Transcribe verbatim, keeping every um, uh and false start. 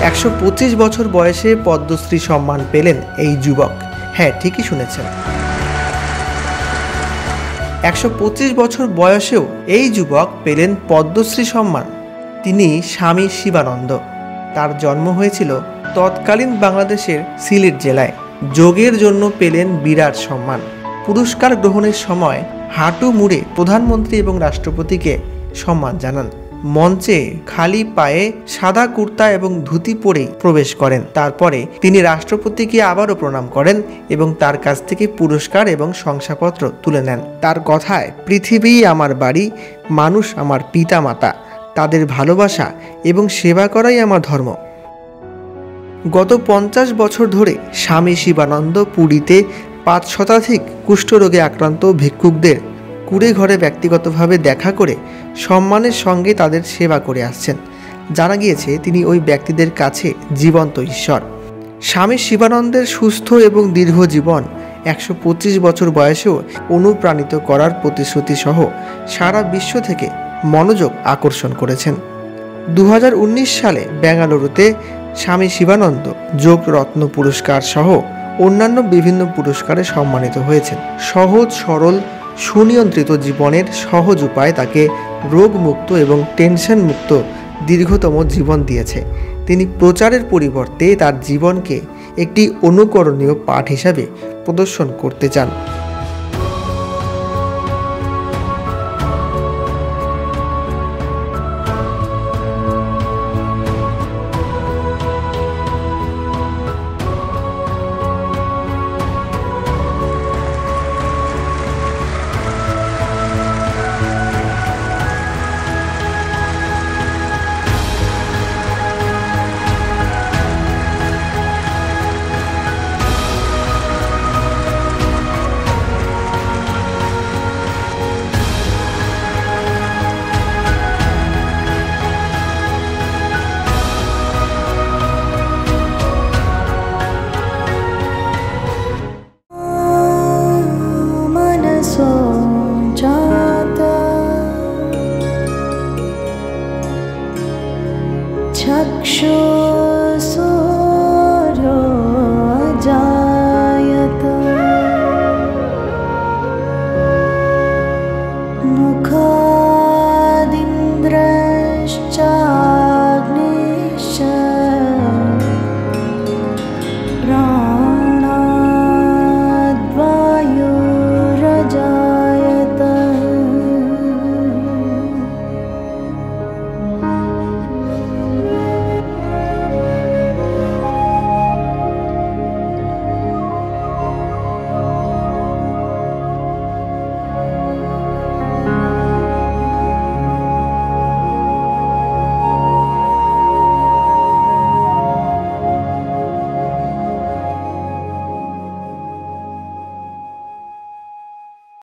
একশো পঁচিশ বছর বয়সে পদ্মশ্রী সম্মান পেলেন এই যুবক। হ্যাঁ, ঠিকই শুনেছেন, একশো পঁচিশ বছর বয়সেও এই যুবক পেলেন পদ্মশ্রী সম্মান। তিনি স্বামী শিবানন্দ। তার জন্ম হয়েছিল তৎকালীন বাংলাদেশের সিলেট জেলায়। যোগের জন্য পেলেন বিরাট সম্মান। পুরস্কার গ্রহণের সময় হাঁটু মুড়ে প্রধানমন্ত্রী এবং রাষ্ট্রপতিকে সম্মান জানান। মঞ্চে খালি পায়ে সাদা কুর্তা এবং ধুতি পরেই প্রবেশ করেন। তারপরে তিনি রাষ্ট্রপতিকে আবারও প্রণাম করেন এবং তার কাছ থেকে পুরস্কার এবং শংসাপত্র তুলে নেন। তার কথায়, পৃথিবী আমার বাড়ি, মানুষ আমার পিতা মাতা, তাদের ভালোবাসা এবং সেবা করাই আমার ধর্ম। গত পঞ্চাশ বছর ধরে স্বামী শিবানন্দ পুরীতে পাঁচ শতাধিক কুষ্ঠরোগে আক্রান্ত ভিক্ষুকদের কুড়ে ঘরে ব্যক্তিগতভাবে দেখা করে সম্মানের সঙ্গে তাদের সেবা করে আসছেন। জানা গিয়েছে তিনি ওই ব্যক্তিদের কাছে জীবন্ত ঈশ্বর। স্বামী শিবানন্দের সুস্থ এবং দীর্ঘ জীবন একশো পঁচিশ বছর বয়সেও অনুপ্রাণিত করার প্রতিশ্রুতি সহ সারা বিশ্ব থেকে মনোযোগ আকর্ষণ করেছেন। দু হাজার উনিশ সালে বেঙ্গালুরুতে স্বামী শিবানন্দ যোগ রত্ন পুরস্কার সহ অন্যান্য বিভিন্ন পুরস্কারে সম্মানিত হয়েছেন। সহজ সরল সুনিয়ন্ত্রিত জীবনের সহজ উপায় তাকে রোগমুক্ত এবং টেনশন মুক্ত দীর্ঘতম জীবন দিয়েছে। তিনি প্রচারের পরিবর্তে তার জীবনকে একটি অনুকরণীয় পাঠ হিসাবে প্রদর্শন করতে চান। चक्षु